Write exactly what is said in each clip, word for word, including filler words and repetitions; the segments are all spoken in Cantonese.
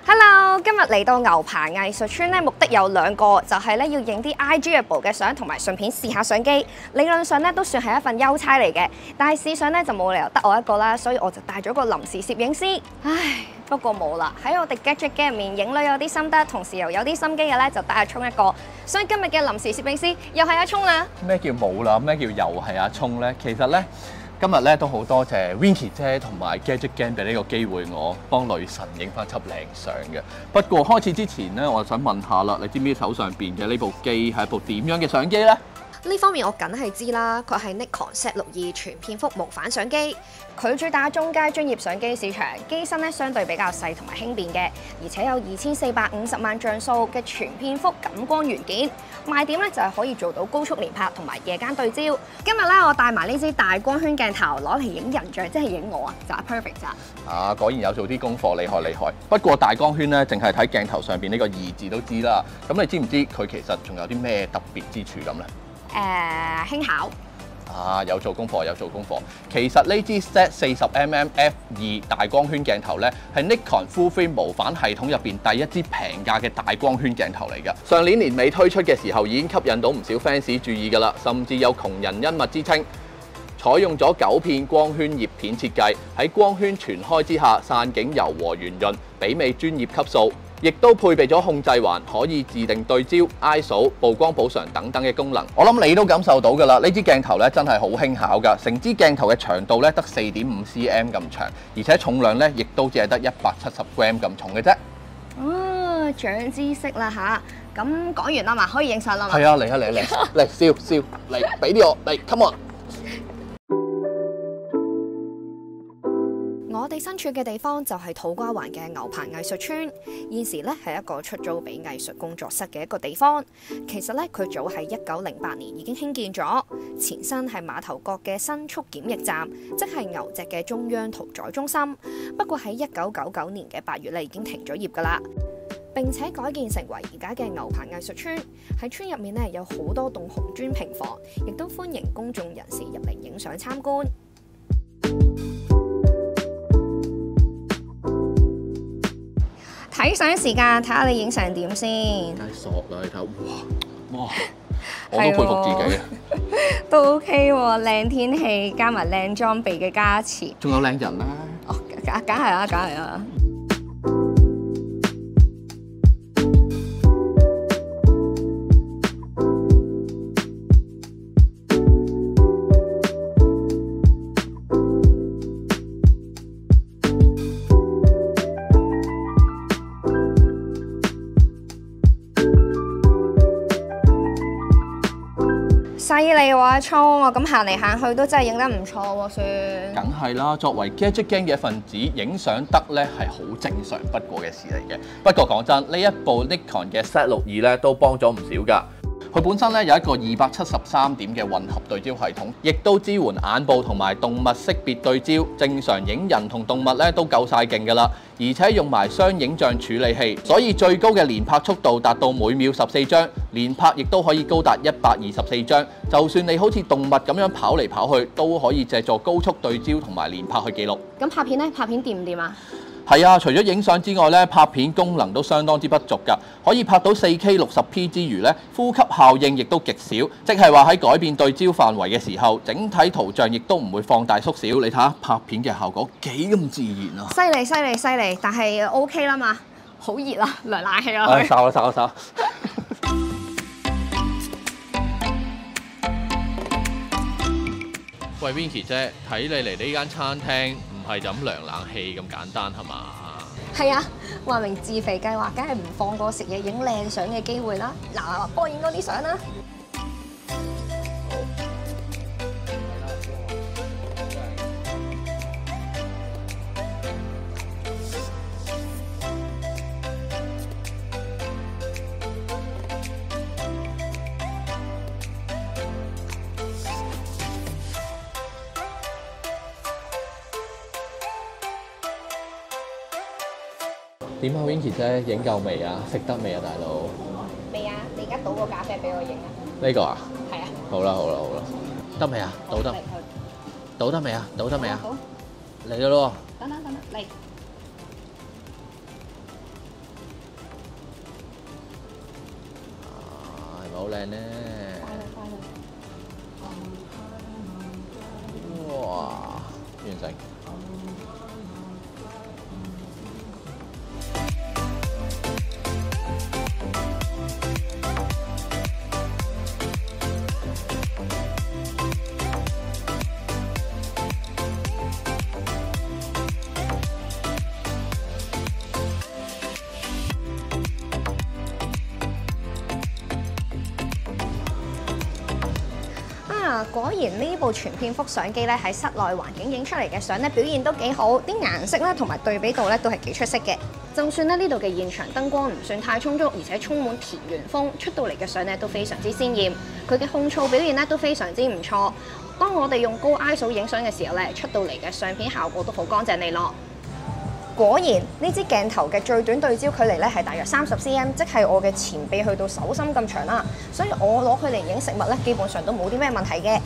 Hello， 今日嚟到牛棚藝術村咧，目的有兩個，就係咧要影啲 IGable 嘅相，同埋順便試下相機。理論上咧都算係一份優差嚟嘅，但係試相咧就冇理由得我一個啦，所以我就帶咗個臨時攝影師。唉，不過冇啦，喺我哋 Gadget Gang 入面影女有啲心得，同時又有啲心機嘅咧，就帶阿聰一個。所以今日嘅臨時攝影師又係阿聰啦。咩叫冇啦？咩叫又係阿聰咧？其實咧。今日咧都好多謝 Winky 姐同埋 Gadget Gang 俾呢個機會我幫女神影翻輯靚相嘅。不過開始之前咧，我就想問下啦，你知唔知手上邊嘅呢部機係一部點樣嘅相機咧？ 呢方面我梗係知啦，佢係 Nikon Z 六二全片幅無反相機，佢主打中階專業相機市場，機身咧相對比較細同埋輕便嘅，而且有二千四百五十萬像素嘅全片幅感光元件，賣點咧就係可以做到高速連拍同埋夜間對焦。今日咧我帶埋呢支大光圈鏡頭攞嚟影人像，即係影我啊，就係 perfect 咋。啊， 果然有做啲功課，厲害厲害。不過大光圈咧，淨係睇鏡頭上邊呢個二字都知啦。咁你知唔知佢其實仲有啲咩特別之處咁咧？ 誒、uh, 輕巧啊！有做功課，有做功課。其實呢支 Z 四十 mm f 二大光圈鏡頭咧，係 Nikon Full Frame 無反系統入邊第一支平價嘅大光圈鏡頭嚟㗎。上年年尾推出嘅時候已經吸引到唔少 fans 注意㗎啦，甚至有窮人恩物之稱。採用咗九片光圈葉片設計，喺光圈全開之下，散景柔和圓潤，媲美專業級數。亦都配備咗控制環，可以自定對焦、I S O、曝光補償等等嘅功能。我諗你都感受到㗎啦，呢支鏡頭咧真係好輕巧㗎，成支鏡頭嘅長度咧得四點五 cm 咁長，而且重量咧亦都只係得一百七十 gram 咁重嘅啫。 哦，長知識啦吓，咁講完啦嘛，可以影相啦嘛。 係啊，嚟啊嚟嚟嚟，笑笑嚟，俾啲我嚟 ，come on。 我哋身處嘅地方就係土瓜灣嘅牛棚藝術村，現時咧係一個出租俾藝術工作室嘅一個地方。其實咧佢早喺一九零八年已經興建咗，前身係碼頭角嘅新速檢疫站，即係牛隻嘅中央屠宰中心。不過喺一九九九年嘅八月咧已經停咗業噶啦，並且改建成為而家嘅牛棚藝術村。喺村入面咧有好多棟紅磚平房，亦都歡迎公眾人士入嚟影相參觀。睇相時間，睇下你影成點先。 太索啦！你睇，哇哇，我都佩服自己啊！ 都 OK 喎，靚天氣加埋靚裝備嘅加持， 仲有靚人啦！ 哦，梗梗係啦，梗係啦。犀利喎，阿聰，我咁行嚟行去都真係影得唔錯喎，算。 梗係啦，作為 Gadget Gang 嘅一份子，影相得咧係好正常不過嘅事嚟嘅。不過講真，呢一部 Nikon 嘅 Z 六二咧都幫咗唔少㗎。佢本身咧有一個二百七十三點嘅混合對焦系統，亦都支援眼部同埋動物識別對焦，正常影人同動物咧都夠晒勁㗎啦。而且用埋雙影像處理器，所以最高嘅連拍速度達到每秒十四張，連拍亦都可以高達一百二十四張。就算你好似動物咁樣跑嚟跑去，都可以借助高速對焦同埋連拍去記錄。 咁拍片呢？拍片掂唔掂啊？ 係啊，除咗影相之外咧，拍片功能都相當之不俗㗎。可以拍到 四 K 六十 P 之餘咧，呼吸效應亦都極少，即係話喺改變對焦範圍嘅時候，整體圖像亦都唔會放大縮小。你睇下拍片嘅效果幾咁自然啊！ 犀利犀利犀利，但係 OK 啦嘛，好熱啊，涼冷氣啊！ 唉，烚啦烚啦烚！喂 ，Winky 姐，睇你嚟呢間餐廳唔係飲涼冷氣咁簡單係嘛？ 係啊，話明自肥計劃，梗係唔放過食嘢影靚相嘅機會啦！嗱，幫我影多啲相啦。 點啊 ，Winky 姐，影夠未啊？食得未啊，大佬？ 未啊！你而家倒個咖啡俾我影啊！ 呢個啊？ 係啊。 好啦好啦好啦，得未啊？倒得？倒得未啊？倒得未啊？嚟咗咯喎！ 等等等等，嚟。 好靚咧？哇！完成。 果然呢部全片幅相機咧喺室內環境影出嚟嘅相咧表現都幾好，啲顏色咧同埋對比度咧都係幾出色嘅。就算咧呢度嘅現場燈光唔算太充足，而且充滿田園風，出到嚟嘅相咧都非常之鮮豔。佢嘅控噪表現咧都非常之唔錯。當我哋用高 I S O 影相嘅時候咧，出到嚟嘅相片效果都好乾淨利落。果然呢支鏡頭嘅最短對焦距離咧係大約三十 cm， 即係我嘅前臂去到手心咁長啦，所以我攞佢嚟影食物咧，基本上都冇啲咩問題嘅。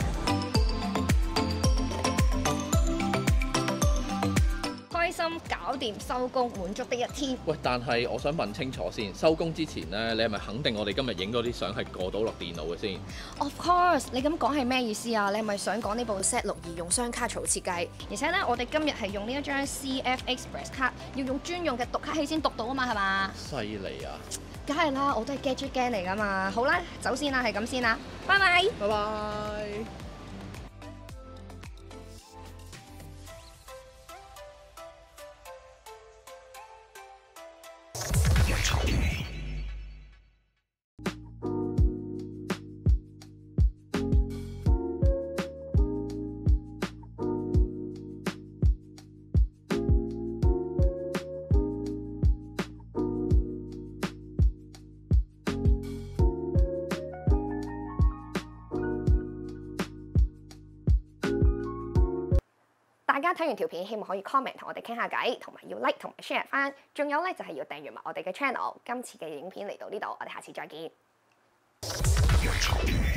開心搞掂收工，滿足的一天。 喂，但係我想問清楚先，收工之前咧，你係咪肯定我哋今日影嗰啲相係過到落電腦嘅先 ？Of course， 你咁講係咩意思啊？你係咪想講呢部 Z 六二用雙卡槽設計？而且咧，我哋今日係用呢一張 C F Express 卡，要用專用嘅讀卡器先讀到啊嘛，係嘛？ 犀利啊！ 梗係啦，我都係 gadget gang 嚟噶嘛。好啦，走先啦，係咁先啦，拜拜。 拜拜。 大家睇完條片，希望可以 comment 同我哋傾下偈，同埋要 like 同埋 share 翻。仲有咧就係要訂閱埋我哋嘅 channel。今次嘅影片嚟到呢度，我哋下次再見。